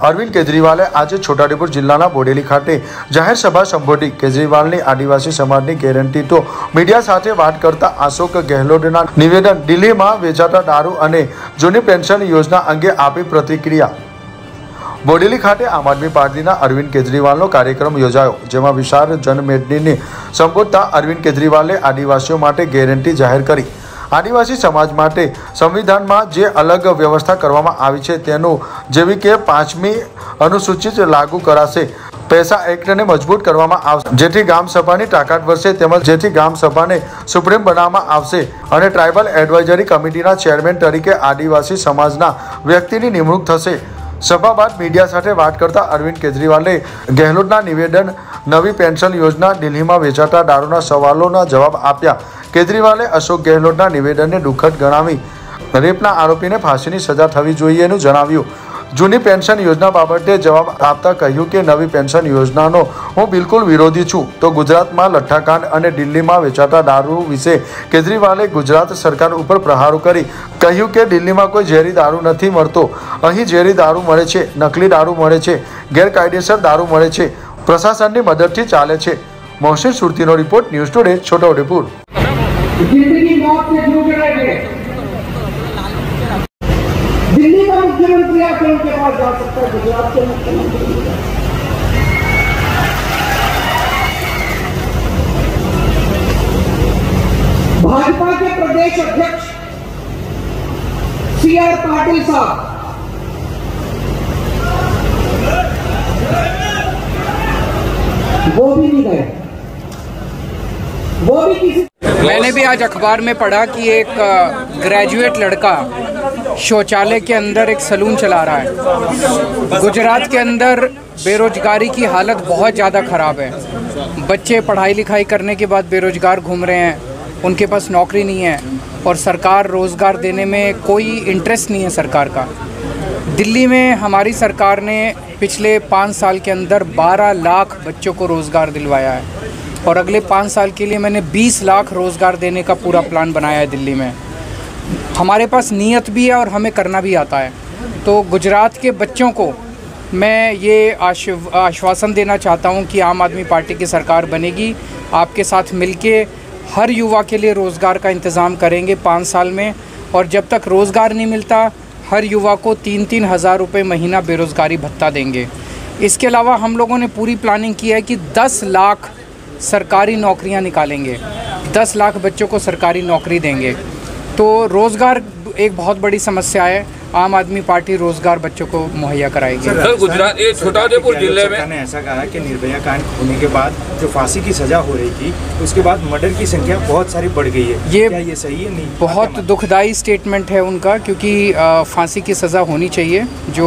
અરવિંદ કેજરીવાલે આજે છોટાઉદેપુર જિલ્લાના બોડેલી ખાતે જાહેર સભા સંબોધી। કેજરીવાલની આદિવાસી સમાજની ગેરંટી તો મીડિયા સાથે વાત કરતા અશોક ગેહલોતના નિવેદન દિલ્હીમાં વેચાતા દારૂ અને જૂની પેન્શન યોજના અંગે આપી પ્રતિક્રિયા। બોડેલી ખાતે આમ આદમી પાર્ટીના અરવિંદ કેજરીવાલનો કાર્યક્રમ યોજાયો, જેમાં વિશાળ જનમેદનીને સંબોધતા અરવિંદ કેજરીવાલે આદિવાસીઓ માટે ગેરંટી જાહેર કરી। આદિવાસી સમાજ માટે સંવિધાનમાં જે અલગ વ્યવસ્થા કરવામાં આવી છે તેનું જેવી કે 5મી અનુસૂચિત લાગુ કરાશે। પૈસા એક્ટને મજબૂત કરવામાં આવશે, જેથી ગામ સભાની તાકાત વધશે, તેમજ જેથી ગામ સભાને સુપ્રીમ બનાવવામાં આવશે અને ટ્રાઇબલ એડવાઇઝરી કમિટીના ચેરમેન તરીકે આદિવાસી સમાજના વ્યક્તિની નિમણૂક થશે। સભા બાદ મીડિયા સાથે વાત કરતા અરવિંદ કેજરીવાલે ગેહલોતના નિવેદન, નવી પેન્શન યોજના, દિલ્હીમાં વેચાતા દારૂના સવાલોના જવાબ આપ્યા। કેજરીવાલે અશોક ગેહલોતના નિવેદનને દુઃખદ ગણાવી રેપના આરોપીને ફાંસીની સજા થવી જોઈએનું જણાવ્યું। જૂની પેન્શન યોજના બાબતે જવાબ આપતા કહ્યું કે નવી પેન્શન યોજનાનો હું બિલકુલ વિરોધી છું। તો ગુજરાતમાં લઠ્ઠાકાંડ અને દિલ્હીમાં વેચાતા દારૂ વિશે કેજરીવાલે ગુજરાત સરકાર ઉપર પ્રહારો કરી કહ્યું કે દિલ્હીમાં કોઈ ઝેરી દારૂ નથી મળતો, અહીં ઝેરી દારૂ મળે છે, નકલી દારૂ મળે છે, ગેરકાયદેસર દારૂ મળે છે, પ્રશાસનની મદદથી ચાલે છે। મોહસિન સુરતીનો report, news today, Chhota Udaipur. Delhi का मुख्यमंत्री आकर उनके पास जा सकता है, गुजरात के मुख्यमंत्री। भाजपा के प्रदेश अध्यक्ष CR पाटिल साहब वो भी नहीं गए, वो भी किसी। मैंने भी आज अखबार में पढ़ा कि एक ग्रेजुएट लड़का शौचालय के अंदर एक सलून चला रहा है। गुजरात के अंदर बेरोजगारी की हालत बहुत ज़्यादा ख़राब है। बच्चे पढ़ाई लिखाई करने के बाद बेरोजगार घूम रहे हैं, उनके पास नौकरी नहीं है और सरकार रोज़गार देने में कोई इंटरेस्ट नहीं है सरकार का। दिल्ली में हमारी सरकार ने पिछले 5 साल के अंदर 12 लाख बच्चों को रोज़गार दिलवाया है और अगले 5 साल के लिए मैंने 20 लाख रोज़गार देने का पूरा प्लान बनाया है दिल्ली में। हमारे पास नीयत भी है और हमें करना भी आता है। तो गुजरात के बच्चों को मैं ये आश्वासन देना चाहता हूँ कि आम आदमी पार्टी की सरकार बनेगी, आपके साथ मिलके हर युवा के लिए रोज़गार का इंतज़ाम करेंगे 5 साल में। और जब तक रोज़गार नहीं मिलता, हर युवा को 3-3 हज़ार रुपये महीना बेरोज़गारी भत्ता देंगे। इसके अलावा हम लोगों ने पूरी प्लानिंग की है कि 10 लाख सरकारी नौकरियां निकालेंगे, 10 लाख बच्चों को सरकारी नौकरी देंगे। तो रोज़गार एक बहुत बड़ी समस्या है, आम आदमी पार्टी रोज़गार बच्चों को मुहैया कराएगी। सर, गुजरात छोटाउदेपुर जिले में ने ऐसा कहा कि निर्भया कांड होने के बाद जो फांसी की सज़ा हो रही थी, उसके बाद मर्डर की संख्या बहुत सारी बढ़ गई है। ये सही है? नहीं, बहुत दुखदाई स्टेटमेंट है उनका, क्योंकि फांसी की सज़ा होनी चाहिए। जो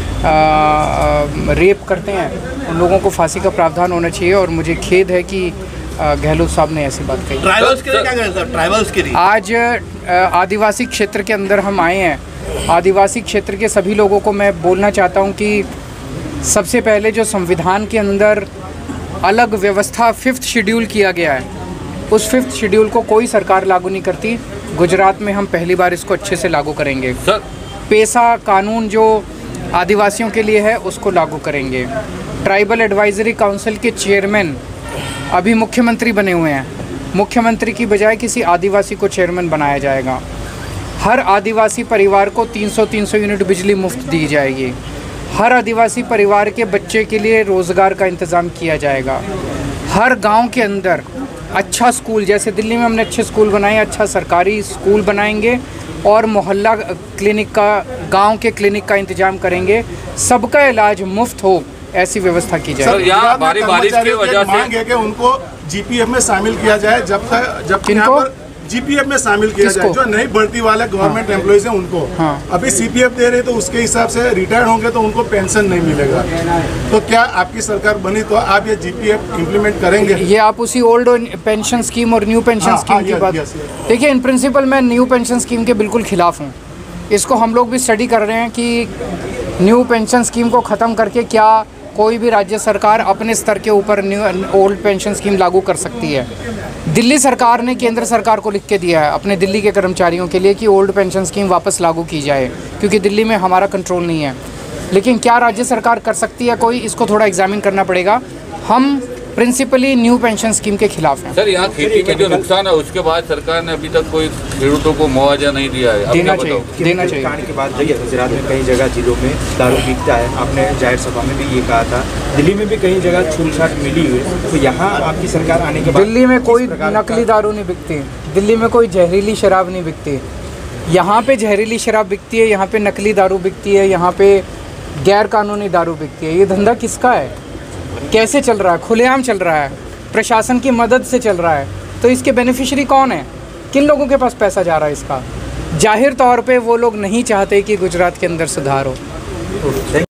रेप करते हैं उन लोगों को फांसी का प्रावधान होना चाहिए और मुझे खेद है कि गहलोत साहब ने ऐसी बात कही। ट्राइबल्स के लिए क्या करें सर? ट्राइबल्स के लिए आज आदिवासी क्षेत्र के अंदर हम आए हैं। आदिवासी क्षेत्र के सभी लोगों को मैं बोलना चाहता हूं कि सबसे पहले जो संविधान के अंदर अलग व्यवस्था 5th शेड्यूल किया गया है, उस 5th शेड्यूल को कोई सरकार लागू नहीं करती। गुजरात में हम पहली बार इसको अच्छे से लागू करेंगे। पैसा कानून जो आदिवासियों के लिए है उसको लागू करेंगे। ट्राइबल एडवाइजरी काउंसिल के चेयरमैन अभी मुख्यमंत्री बने हुए हैं, मुख्यमंत्री की बजाय किसी आदिवासी को चेयरमैन बनाया जाएगा। हर आदिवासी परिवार को 300 यूनिट बिजली मुफ्त दी जाएगी। हर आदिवासी परिवार के बच्चे के लिए रोज़गार का इंतज़ाम किया जाएगा। हर गांव के अंदर अच्छा स्कूल, जैसे दिल्ली में हमने अच्छे स्कूल बनाए, अच्छा सरकारी स्कूल बनाएंगे और मोहल्ला क्लिनिक का, गांव के क्लिनिक का इंतज़ाम करेंगे। सबका इलाज मुफ्त हो, ऐसी व्यवस्था की जाए। सर, यहाँ बारिश की वजह से मांग है कि उनको जीपीएफ में शामिल किया जाए। जब किनको जीपीएफ में शामिल किया जाए, जो नई भर्ती वाले गवर्नमेंट एम्प्लॉइज हैं उनको। अभी सीपीएफ दे रहे तो उसके हिसाब से रिटायर्ड होंगे तो उनको पेंशन नहीं मिलेगा। तो क्या आपकी सरकार बनी तो आप ये जीपीएफ इम्प्लीमेंट करेंगे? ये आप उसी ओल्ड पेंशन स्कीम और न्यू पेंशन स्कीम की बात, देखिए, इन प्रिंसिपल मैं न्यू पेंशन स्कीम के बिल्कुल खिलाफ हूँ। इसको हम लोग भी स्टडी कर रहे हैं कि न्यू पेंशन स्कीम को ख़त्म करके क्या कोई भी राज्य सरकार अपने स्तर के ऊपर ओल्ड पेंशन स्कीम लागू कर सकती है। दिल्ली सरकार ने केंद्र सरकार को लिख के दिया है अपने दिल्ली के कर्मचारियों के लिए कि ओल्ड पेंशन स्कीम वापस लागू की जाए, क्योंकि दिल्ली में हमारा कंट्रोल नहीं है। लेकिन क्या राज्य सरकार कर सकती है कोई, इसको थोड़ा एग्जामिन करना पड़ेगा। हम प्रिंसिपली न्यू पेंशन स्कीम के खिलाफ हैं। सर, यहाँ खेती में जो नुकसान है उसके बाद सरकार ने अभी तक कोई खेडूतों को मुआवजा नहीं दिया है। देना चाहिए, देना चाहिए। कांड के बाद देखिए गुजरात में कई जगह जिलों में दारू बिकता है, आपने जाहिर सभा में भी ये कहा था। दिल्ली में भी कई जगह छूट-छाट मिली हुई है, तो यहाँ आपकी सरकार आने के बाद दिल्ली में कोई नकली दारू नहीं बिकती, दिल्ली में कोई जहरीली शराब नहीं बिकती। यहाँ पे जहरीली शराब बिकती है, यहाँ पे नकली दारू बिकती है, यहाँ पे गैर कानूनी दारू बिकती है। ये धंधा किसका है, कैसे चल रहा है? खुलेआम चल रहा है, प्रशासन की मदद से चल रहा है। तो इसके बेनिफिशियरी कौन है, किन लोगों के पास पैसा जा रहा है इसका? जाहिर तौर पे वो लोग नहीं चाहते कि गुजरात के अंदर सुधार हो।